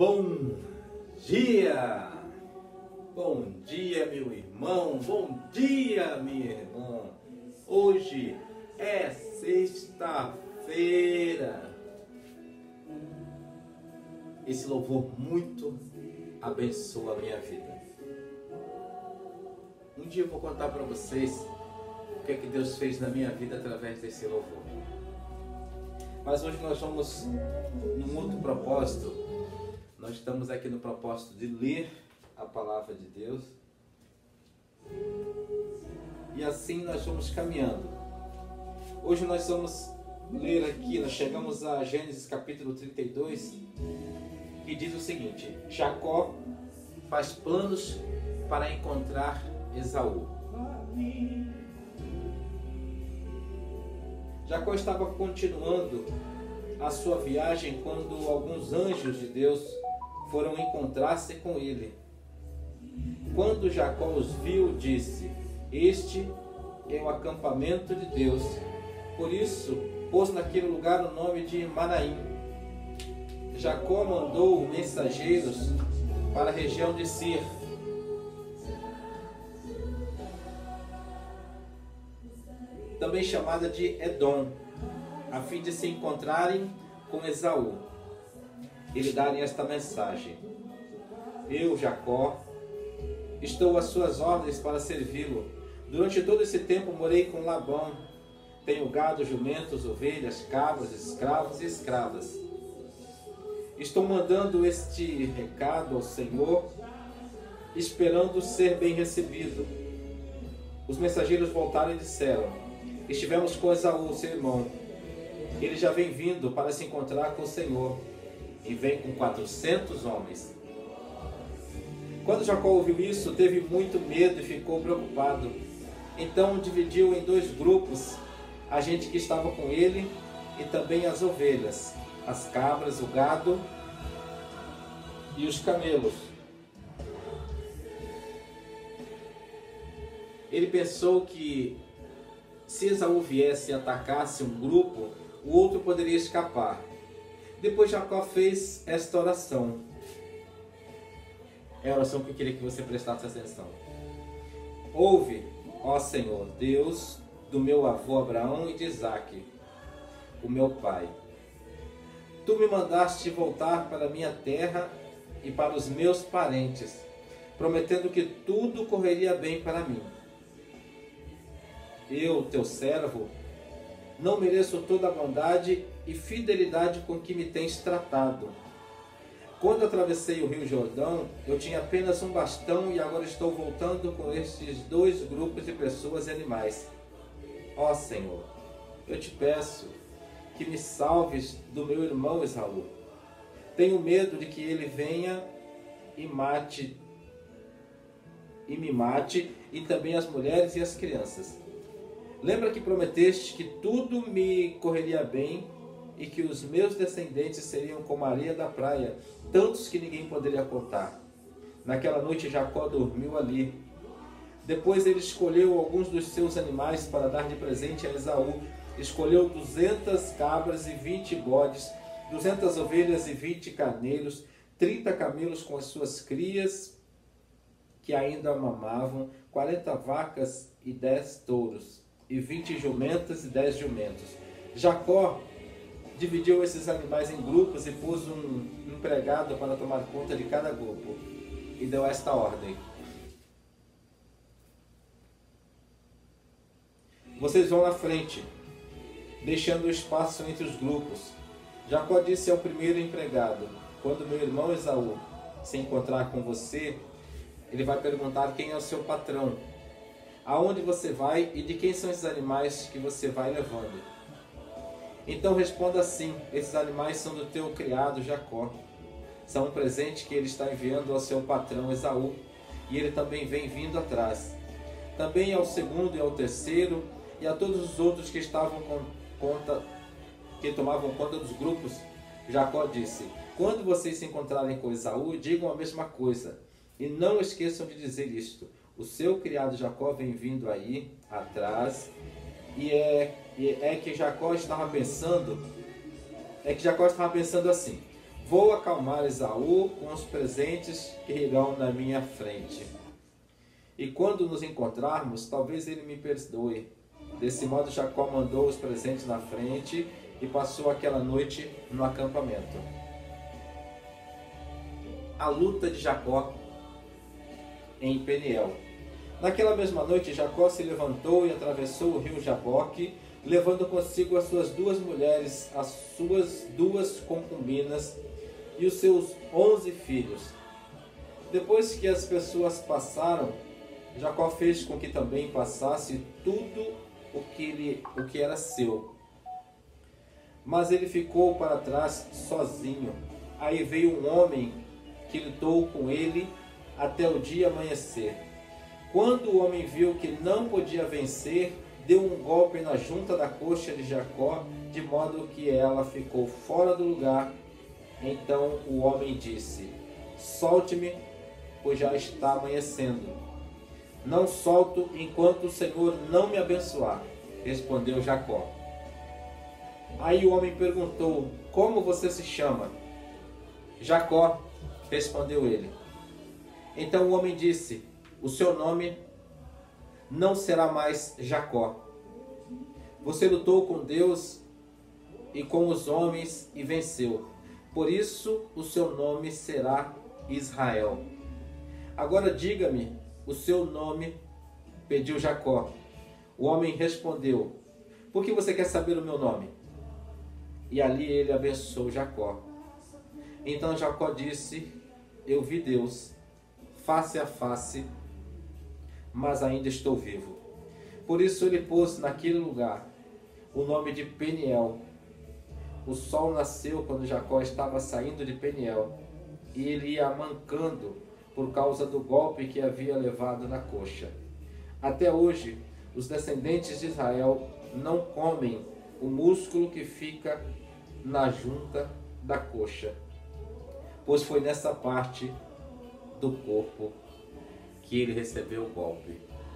Bom dia! Bom dia, meu irmão! Bom dia, minha irmã! Hoje é sexta-feira. Esse louvor muito abençoa a minha vida. Um dia eu vou contar para vocês o que é que Deus fez na minha vida através desse louvor. Mas hoje nós vamos num outro propósito. Nós estamos aqui no propósito de ler a palavra de Deus. E assim nós vamos caminhando. Hoje nós vamos ler aqui, nós chegamos a Gênesis capítulo 32, que diz o seguinte: Jacó faz planos para encontrar Esaú. Jacó estava continuando a sua viagem quando alguns anjos de Deus foram encontrar-se com ele. Quando Jacó os viu, disse: Este é o acampamento de Deus. Por isso, pôs naquele lugar o nome de Manaim. Jacó mandou mensageiros para a região de Sir, também chamada de Edom, a fim de se encontrarem com Esaú e lhe darem esta mensagem: Eu, Jacó, estou às suas ordens para servi-lo. Durante todo esse tempo morei com Labão. Tenho gado, jumentos, ovelhas, cabras, escravos e escravas. Estou mandando este recado ao Senhor, esperando ser bem recebido. Os mensageiros voltaram e disseram: Estivemos com Esaú, seu irmão. Ele já vem vindo para se encontrar com o Senhor, e vem com 400 homens. Quando Jacó ouviu isso, teve muito medo e ficou preocupado. Então dividiu em 2 grupos a gente que estava com ele e também as ovelhas, as cabras, o gado e os camelos. Ele pensou que se Esaú viesse e atacasse um grupo, o outro poderia escapar. Depois Jacó fez esta oração. É a oração que eu queria que você prestasse atenção. Ouve, ó Senhor, Deus do meu avô Abraão e de Isaque, o meu pai. Tu me mandaste voltar para a minha terra e para os meus parentes, prometendo que tudo correria bem para mim. Eu, teu servo, não mereço toda a bondade e fidelidade com que me tens tratado. Quando atravessei o rio Jordão, eu tinha apenas um bastão e agora estou voltando com estes 2 grupos de pessoas e animais. Ó Senhor, eu te peço que me salves do meu irmão Esaú. Tenho medo de que ele venha e me mate, e também as mulheres e as crianças. Lembra que prometeste que tudo me correria bem e que os meus descendentes seriam como a areia da praia, tantos que ninguém poderia contar. Naquela noite Jacó dormiu ali. Depois ele escolheu alguns dos seus animais para dar de presente a Esaú. Escolheu 200 cabras e 20 bodes, 200 ovelhas e 20 carneiros, 30 camelos com as suas crias que ainda mamavam, 40 vacas e 10 touros, e 20 jumentas e 10 jumentos. Jacó dividiu esses animais em grupos e pôs um empregado para tomar conta de cada grupo. E deu esta ordem: Vocês vão na frente, deixando espaço entre os grupos. Jacó disse ao primeiro empregado: Quando meu irmão Esaú se encontrar com você, ele vai perguntar quem é o seu patrão, aonde você vai e de quem são esses animais que você vai levando. Então responda assim: esses animais são do teu criado Jacó. São um presente que ele está enviando ao seu patrão Esaú, e ele também vem vindo atrás. Também ao segundo e ao terceiro, e a todos os outros que tomavam conta dos grupos. Jacó disse: Quando vocês se encontrarem com Esaú, digam a mesma coisa, e não esqueçam de dizer isto: o seu criado Jacó vem vindo aí atrás. E é que Jacó estava pensando assim: Vou acalmar Esaú com os presentes que irão na minha frente. E quando nos encontrarmos, talvez ele me perdoe. Desse modo, Jacó mandou os presentes na frente e passou aquela noite no acampamento. A luta de Jacó em Peniel. Naquela mesma noite, Jacó se levantou e atravessou o rio Jaboque, levando consigo as suas 2 mulheres, as suas 2 concubinas e os seus 11 filhos. Depois que as pessoas passaram, Jacó fez com que também passasse tudo o que era seu. Mas ele ficou para trás sozinho. Aí veio um homem que lutou com ele até o dia amanhecer. Quando o homem viu que não podia vencer, deu um golpe na junta da coxa de Jacó, de modo que ela ficou fora do lugar. Então o homem disse: solte-me, pois já está amanhecendo. Não solto enquanto o Senhor não me abençoar, respondeu Jacó. Aí o homem perguntou: como você se chama? Jacó, respondeu ele. Então o homem disse: o seu nome não será mais Jacó. Você lutou com Deus e com os homens e venceu. Por isso o seu nome será Israel. Agora diga-me o seu nome, pediu Jacó. O homem respondeu: por que você quer saber o meu nome? E ali ele abençoou Jacó. Então Jacó disse: eu vi Deus face a face, mas ainda estou vivo. Por isso ele pôs naquele lugar o nome de Peniel. O sol nasceu quando Jacó estava saindo de Peniel, e ele ia mancando por causa do golpe que havia levado na coxa. Até hoje, os descendentes de Israel não comem o músculo que fica na junta da coxa, pois foi nessa parte do corpo que ele recebeu o golpe.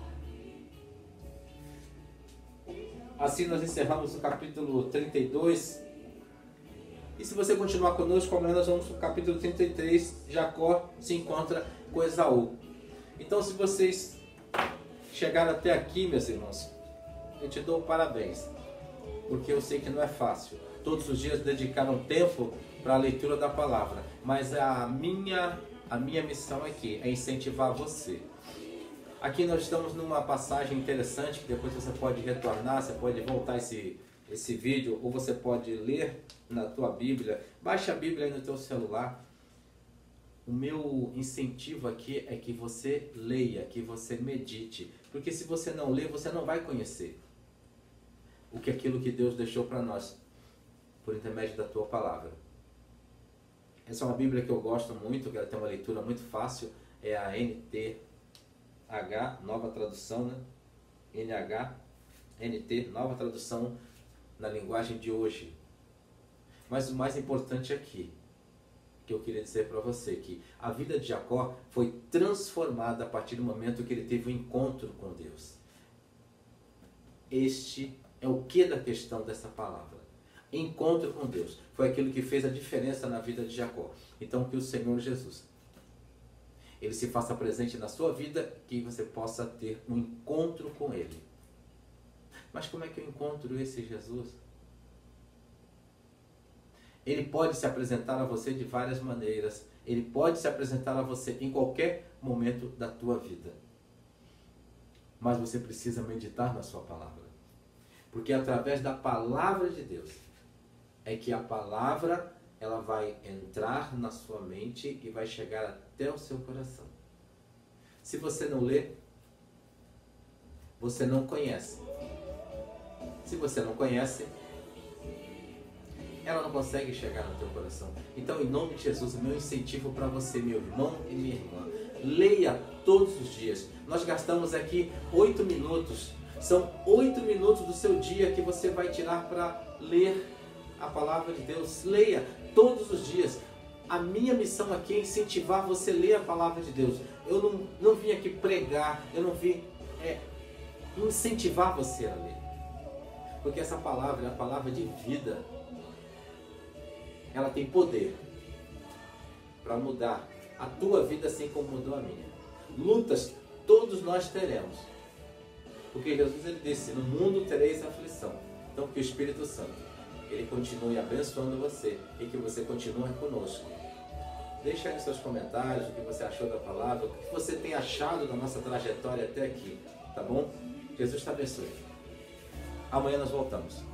Assim nós encerramos o capítulo 32. E se você continuar conosco, amanhã nós vamos para o capítulo 33. Jacó se encontra com Esaú. Então, se vocês chegaram até aqui, meus irmãos, eu te dou parabéns, porque eu sei que não é fácil todos os dias dedicar um tempo para a leitura da palavra, mas a minha missão aqui é incentivar você. Aqui nós estamos numa passagem interessante, que depois você pode retornar, você pode voltar esse vídeo, ou você pode ler na tua Bíblia. Baixa a Bíblia aí no teu celular. O meu incentivo aqui é que você leia, que você medite, porque se você não ler, você não vai conhecer aquilo que Deus deixou para nós, por intermédio da tua palavra. Essa é uma Bíblia que eu gosto muito, que ela tem uma leitura muito fácil, é a NTH, nova tradução, né? NT, nova tradução na linguagem de hoje. Mas o mais importante aqui, que eu queria dizer para você, que a vida de Jacó foi transformada a partir do momento que ele teve um encontro com Deus. Este é o que da questão dessa palavra. Encontro com Deus. Foi aquilo que fez a diferença na vida de Jacó. Então que o Senhor Jesus, Ele se faça presente na sua vida, que você possa ter um encontro com Ele. Mas como é que eu encontro esse Jesus? Ele pode se apresentar a você de várias maneiras. Ele pode se apresentar a você em qualquer momento da tua vida. Mas você precisa meditar na sua palavra. Porque através da palavra de Deus é que a palavra ela vai entrar na sua mente e vai chegar até o seu coração. Se você não lê, você não conhece. Se você não conhece, ela não consegue chegar no teu coração. Então, em nome de Jesus, o meu incentivo para você, meu irmão e minha irmã, leia todos os dias. Nós gastamos aqui 8 minutos. São 8 minutos do seu dia que você vai tirar para ler a palavra de Deus. Leia todos os dias. A minha missão aqui é incentivar você a ler a palavra de Deus. Eu não vim aqui pregar, eu não vim incentivar você a ler. Porque essa palavra é a palavra de vida. Ela tem poder. para mudar a tua vida assim como mudou a minha. Lutas todos nós teremos. Porque Jesus ele disse, no mundo tereis aflição. Então que o Espírito Santo, ele continue abençoando você e que você continue conosco. Deixa aí nos seus comentários o que você achou da palavra, o que você tem achado da nossa trajetória até aqui, tá bom? Jesus te abençoe. Amanhã nós voltamos.